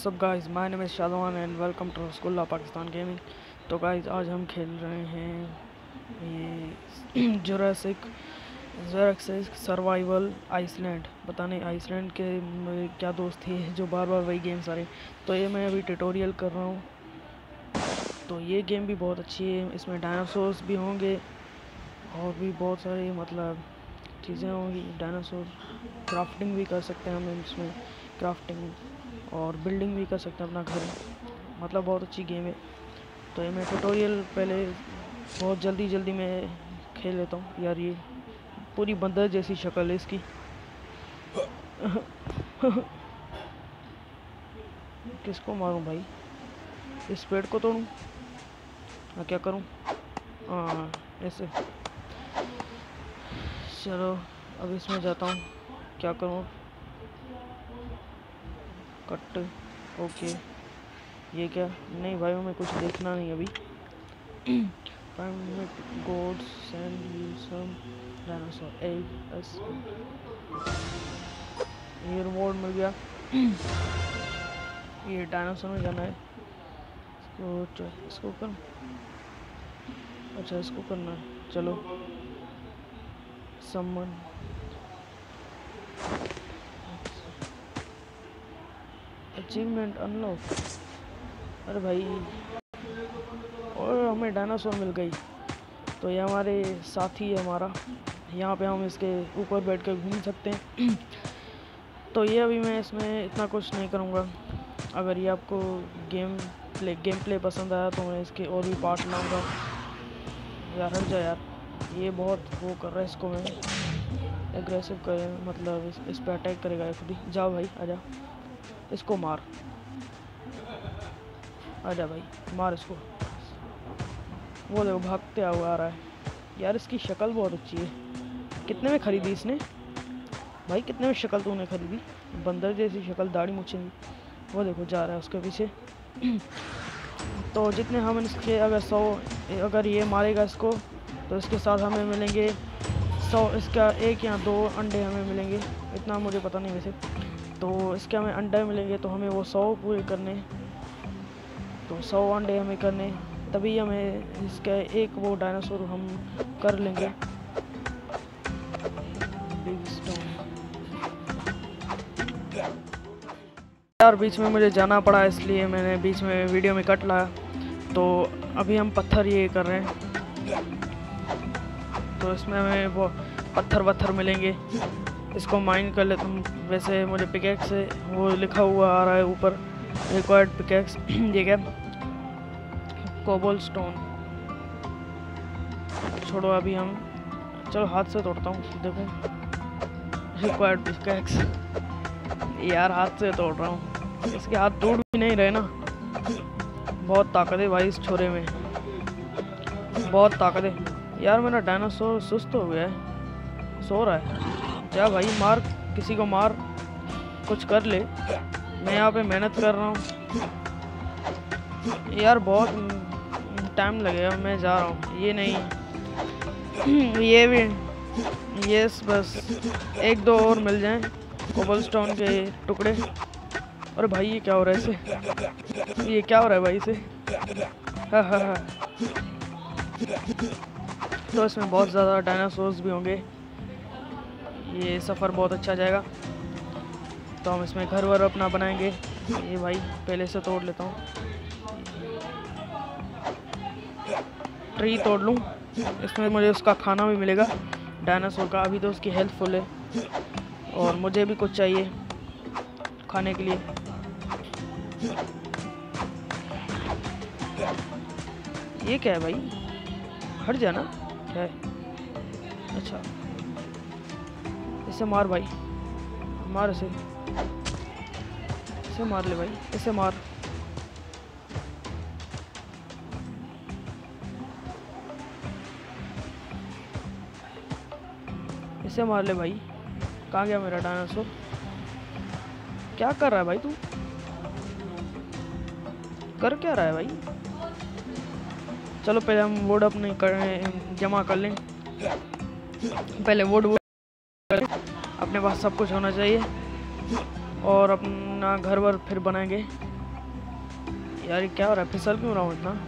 WhatsApp guys, my name is Shadwan and welcome to school Pakistan gaming. तो guys आज हम खेल रहे हैं ये जुरासिक सर्वाइवल आइसलैंड। पता नहीं आइसलैंड के मेरे क्या दोस्त थे जो बार बार वही गेम सारे। तो ये मैं अभी ट्यूटोरियल कर रहा हूँ। तो ये गेम भी बहुत अच्छी है, इसमें डायनासोर्स भी होंगे और भी बहुत सारी मतलब चीज़ें होंगी। डायनासोर क्राफ्टिंग भी कर सकते हैं हम इसमें, क्राफ्टिंग और बिल्डिंग भी कर सकते हैं अपना घर। मतलब बहुत अच्छी गेम है। तो ये मैं ट्यूटोरियल पहले बहुत जल्दी में खेल लेता हूँ। यार ये पूरी बंदर जैसी शक्ल है इसकी। किसको मारूं भाई? इस पेड़ को तोड़ूं? हाँ, क्या करूं? हाँ ऐसे। चलो अब इसमें जाता हूँ। क्या करूँ? कट। ओके, ये क्या? नहीं भाई, हमें कुछ देखना नहीं अभी। Gods send you some dinosaurs. ये रिवॉर्ड मिल गया। ये डायनासोर में जाना है। इसको कर। अच्छा इसको करना है। चलो समन। Achievement unlock. अरे भाई, और हमें डायनासोर मिल गई। तो ये हमारे साथी है हमारा। यहाँ पे हम इसके ऊपर बैठ कर घूम सकते हैं। तो ये अभी मैं इसमें इतना कुछ नहीं करूँगा। अगर ये आपको गेम प्ले पसंद आया तो मैं इसके और भी पार्ट लाऊंगा। यार हट जा यार, ये बहुत वो कर रहा है। इसको मैं एग्रेसिव कर, मतलब इस पर अटैक करेगा खुद ही। जाओ भाई आजा, इसको मार। आजा भाई मार इसको। वो देखो भागते हुआ आ रहा है। यार इसकी शक्ल बहुत अच्छी है। कितने में खरीदी इसने भाई? कितने में शक्ल तूने खरीदी? बंदर जैसी शक्ल, दाढ़ी मूछें। वो देखो जा रहा है उसके पीछे। तो जितने हम इसके अगर ये मारेगा इसको तो इसके साथ हमें मिलेंगे 100। इसका 1 या 2 अंडे हमें मिलेंगे, इतना मुझे पता नहीं वैसे। तो इसके हमें अंडे मिलेंगे तो हमें वो 100 पूरे करने। तो 100 अंडे हमें करने, तभी हमें इसका एक वो डायनासोर हम कर लेंगे। Big stone. यार बीच में मुझे जाना पड़ा, इसलिए मैंने बीच में वीडियो में कट लाया। तो अभी हम पत्थर ये कर रहे हैं। तो इसमें हमें वो पत्थर मिलेंगे। इसको माइन कर लेता हूँ। वैसे मुझे पिकैक्स से वो लिखा हुआ आ रहा है ऊपर, रिक्वायर्ड पिकैक्स। ये क्या? Cobble stone. छोड़ो अभी हम, चलो हाथ से तोड़ता हूँ। देखो रिक्वायर्ड पिकैक्स। यार हाथ से तोड़ रहा हूँ, इसके हाथ टूट भी नहीं रहे ना। बहुत ताकत है भाई इस छोरे में, बहुत ताकत है। यार मेरा डायनासोर सुस्त हो गया है, सो रहा है। जा भाई मार, किसी को मार, कुछ कर ले। मैं यहाँ पे मेहनत कर रहा हूँ। यार बहुत टाइम लगेगा, मैं जा रहा हूँ। ये नहीं, ये भी, ये बस 1-2 और मिल जाएं कोबलस्टोन के टुकड़े। और भाई ये क्या हो रहा है इसे? ये क्या हो रहा है भाई इसे? हा। तो इसमें बहुत ज़्यादा डायनासोर्स भी होंगे। ये सफ़र बहुत अच्छा जाएगा। तो हम इसमें घर वर अपना बनाएंगे। ये भाई पहले से तोड़ लेता हूँ, ट्री तोड़ लूँ। इसमें मुझे उसका खाना भी मिलेगा डायनासोर का। अभी तो उसकी हेल्थ फुल है और मुझे भी कुछ चाहिए खाने के लिए। ये क्या है भाई? हट जाना। क्या है? अच्छा इसे मार भाई, मार इसे मार ले भाई, इसे मार। इसे मार ले भाई। कहाँ गया मेरा डायनासोर? क्या कर रहा है भाई तू? कर क्या रहा है भाई? चलो पहले हम वुड अपने जमा कर लें। पहले वुड अपने पास सब कुछ होना चाहिए और अपना घर वर फिर बनाएंगे। यार क्या हो रहा है, फिसल क्यों रहा हूँ इतना।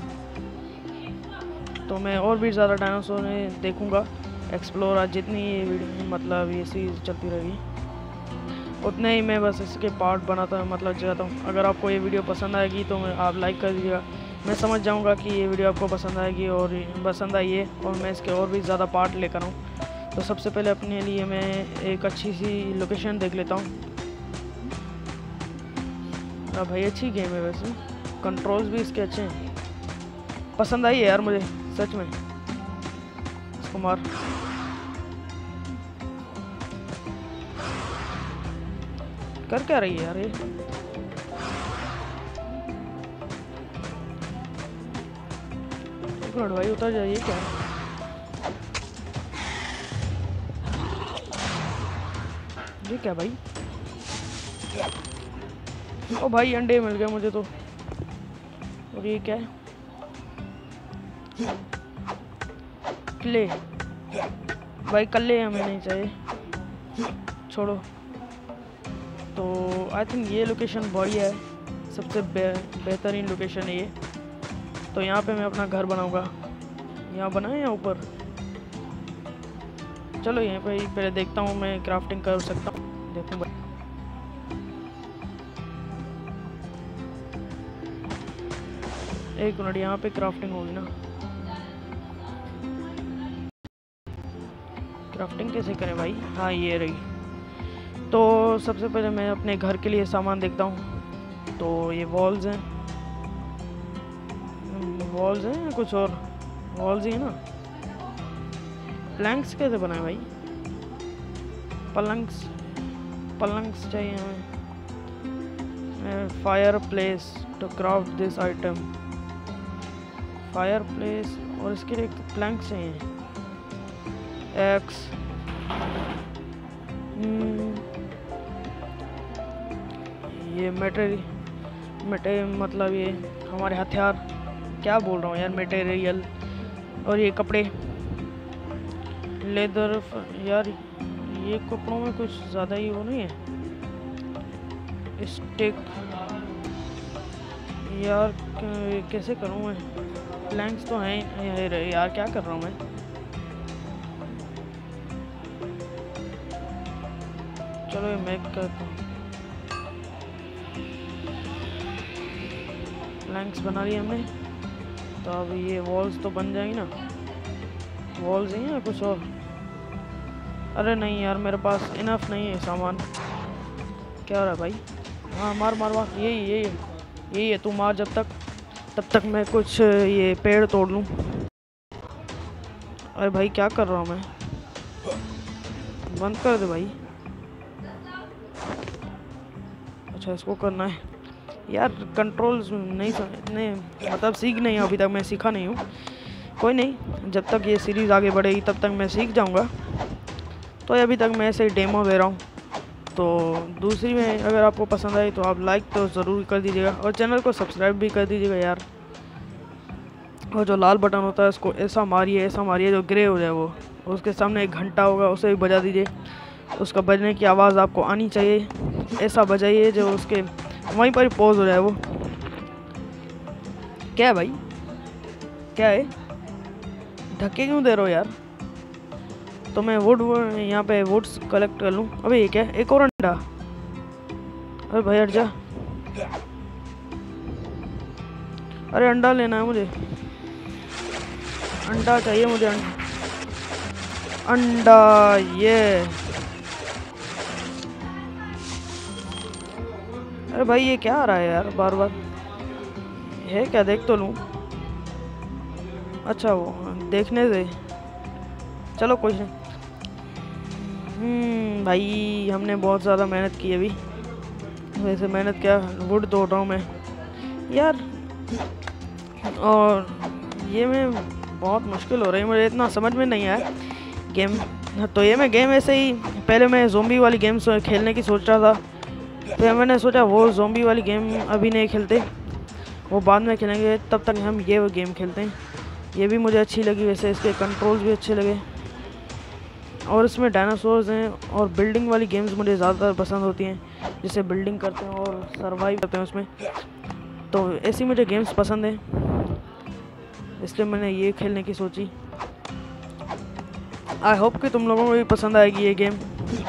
तो मैं और भी ज़्यादा डायनासोर देखूँगा, एक्सप्लोर। आज जितनी ये वीडियो मतलब ये सीरीज चलती रहेगी उतने ही मैं बस इसके पार्ट बनाता मतलब चाहता हूँ। अगर आपको ये वीडियो पसंद आएगी तो आप लाइक कर दीजिएगा। मैं समझ जाऊँगा कि ये वीडियो आपको पसंद आएगी और पसंद आई है और मैं इसके और भी ज़्यादा पार्ट लेकर आऊँ। तो सबसे पहले अपने लिए मैं एक अच्छी सी लोकेशन देख लेता हूँ। भाई अच्छी गेम है वैसे, कंट्रोल्स भी इसके अच्छे हैं, पसंद आई है यार मुझे सच में। इसको मार। कर क्या रही है यार ये। एक मिनट भाई, उतर जाइए। क्या ये क्या भाई। ओ भाई अंडे मिल गए मुझे तो। और ये क्या है, क्ले। भाई कल्ले हमें नहीं चाहिए, छोड़ो। तो आई थिंक ये लोकेशन बढ़िया है, सबसे बेहतरीन लोकेशन है ये। तो यहाँ पे मैं अपना घर बनाऊँगा। यहाँ बनाए या ऊपर, चलो यहीं पे ही पहले देखता हूँ मैं क्राफ्टिंग कर सकता हूँ। देखूँ भाई, एक मिनट, यहाँ पे क्राफ्टिंग होगी ना। क्राफ्टिंग कैसे करें भाई। हाँ ये रही। तो सबसे पहले मैं अपने घर के लिए सामान देखता हूँ। तो ये वॉल्स हैं या कुछ और। वॉल्स ही है ना। प्लैंक्स कैसे बनाए भाई। पलंग्स चाहिए हमें। Fire place to craft this item. Fire place, और इसके लिए प्लैंक्स चाहिए। एक्स, ये मतलब ये हमारे हथियार, क्या बोल रहा हूँ यार, मटेरियल। और ये कपड़े, लेदर। यार ये कपड़ों में कुछ ज़्यादा ही वो नहीं है। स्टिक, यार कैसे करूँ मैं। प्लैंक्स तो हैं यार, क्या कर रहा हूँ मैं। चलो ये मैं करता हूँ। प्लैंक्स बना लिए हमने, तो अब ये वॉल्स तो बन जाएंगी ना। वॉल्स ही हैं कुछ और। अरे नहीं यार, मेरे पास इनफ नहीं है सामान। क्या हो रहा है भाई। हाँ मार मार मार, यही है तू मार तब तक मैं कुछ ये पेड़ तोड़ लूँ। अरे भाई क्या कर रहा हूँ मैं, बंद कर दे भाई। अच्छा इसको करना है यार। कंट्रोल्स नहीं मतलब सीख नहीं, अभी तक मैं सीखा नहीं हूँ। कोई नहीं, जब तक ये सीरीज़ आगे बढ़ेगी तब तक मैं सीख जाऊँगा। तो अभी तक मैं ऐसे ही डेमो दे रहा हूँ। तो दूसरी में अगर आपको पसंद आई तो आप लाइक तो ज़रूर कर दीजिएगा और चैनल को सब्सक्राइब भी कर दीजिएगा यार। और जो लाल बटन होता है उसको ऐसा मारिए जो ग्रे हो जाए वो। उसके सामने एक घंटा होगा, उसे भी बजा दीजिए। उसका बजने की आवाज़ आपको आनी चाहिए, ऐसा बजाइए जो उसके वहीं पर ही पॉज हो जाए वो। क्या है भाई, क्या है, धक्के क्यों दे रहे हो यार। तो मैं वुड यहाँ पे वुड्स कलेक्ट कर लूँ। अबे ये क्या है, एक और अंडा। अरे भाई हट जा। अरे अंडा लेना है मुझे, अंडा चाहिए मुझे। अंडा ये। अरे भाई ये क्या आ रहा है यार बार बार, है क्या, देख तो लूँ। अच्छा वो देखने से, चलो कुछ नहीं। भाई हमने बहुत ज़्यादा मेहनत की अभी। वैसे मेहनत क्या, वुड तोड़ रहा हूँ मैं यार। और ये मैं बहुत मुश्किल हो रही है मुझे, इतना समझ में नहीं आया गेम। तो ये मैं गेम ऐसे ही, पहले मैं ज़ोंबी वाली गेम खेलने की सोच रहा था। फिर मैंने सोचा वो ज़ोंबी वाली गेम अभी नहीं खेलते, वो बाद में खेलेंगे। तब तक हम ये गेम खेलते हैं। ये भी मुझे अच्छी लगी, वैसे इसके कंट्रोल्स भी अच्छे लगे। और इसमें डायनासोर्स हैं और बिल्डिंग वाली गेम्स मुझे ज़्यादातर पसंद होती हैं, जिससे बिल्डिंग करते हैं और सर्वाइव करते हैं उसमें। तो ऐसी मुझे गेम्स पसंद हैं, इसलिए मैंने ये खेलने की सोची। आई होप कि तुम लोगों को भी पसंद आएगी ये गेम,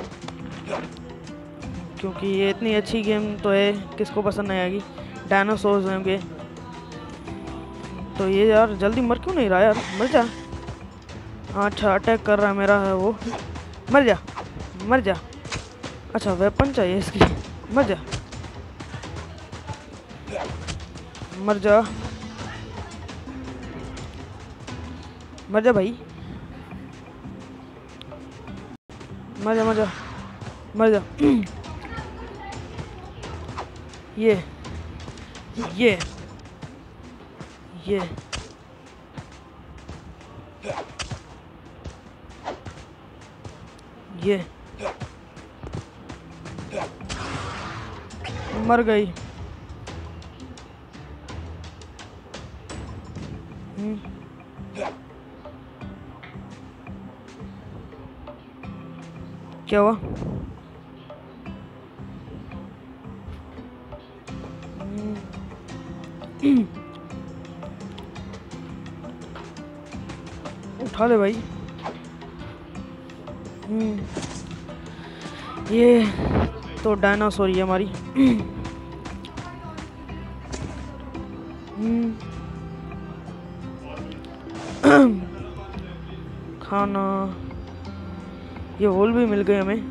क्योंकि ये इतनी अच्छी गेम तो है, किसको पसंद नहीं आएगी। डायनासोर्स होंगे। तो ये यार जल्दी मर क्यों नहीं रहा यार, मर जा। अच्छा अटैक कर रहा है मेरा है वो, मर जा मर जा। अच्छा वेपन चाहिए इसकी, मर जा मर जा मर जा भाई, मर जा मर जा मर जा। ये ये ये ये मर गई। क्या हुआ? उठा ले भाई। ये तो डायनासोर ही हमारी। खाना, ये होल भी मिल गए हमें।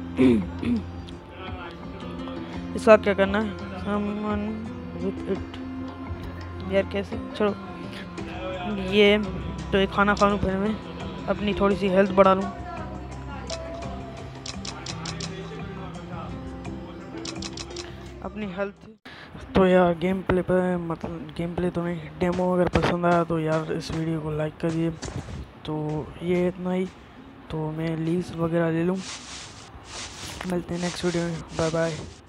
इसका क्या करना है? समन विद इट यार, कैसे? चलो ये तो एक खाना खा लूँ, फिर मैं अपनी थोड़ी सी हेल्थ बढ़ा लूँ। अपनी हेल्थ। तो यार गेम प्ले पर, मतलब गेम प्ले तो नहीं, डेमो अगर पसंद आया तो यार इस वीडियो को लाइक करिए। तो ये इतना ही, तो मैं लीव्स वगैरह ले लूँ। मिलते हैं नेक्स्ट वीडियो में, बाय बाय।